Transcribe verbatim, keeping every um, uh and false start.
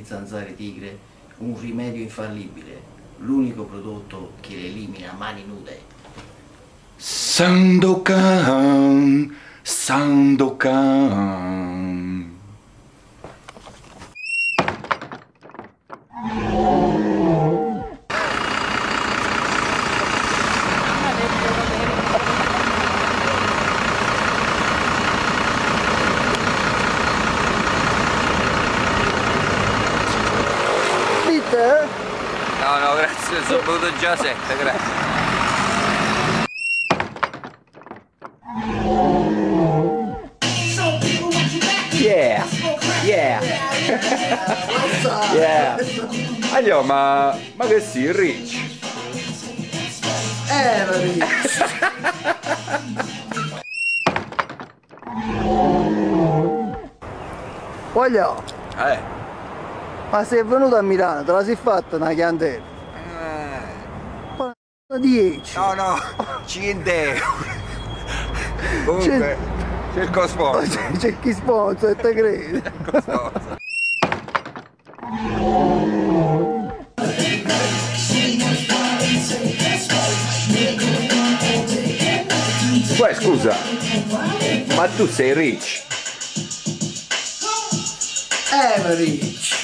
le zanzare tigre un rimedio infallibile, l'unico prodotto che le elimina a mani nude. Sandokan, Sandokan. No, no, grazie, sono bevuto già sette, grazie. Yeah, yeah, yeah. Allora, ma, ma che si, Rich? Eh, Rich! Voglio, Eh. ma sei venuto a Milano, te la sei fatta una candela? dieci. No, no, cinque euro. Comunque, cerco sponsor. C'è chi sponsor, te credi? Cerco sponsor. Poi scusa, ma tu sei Rich? Eh, Rich!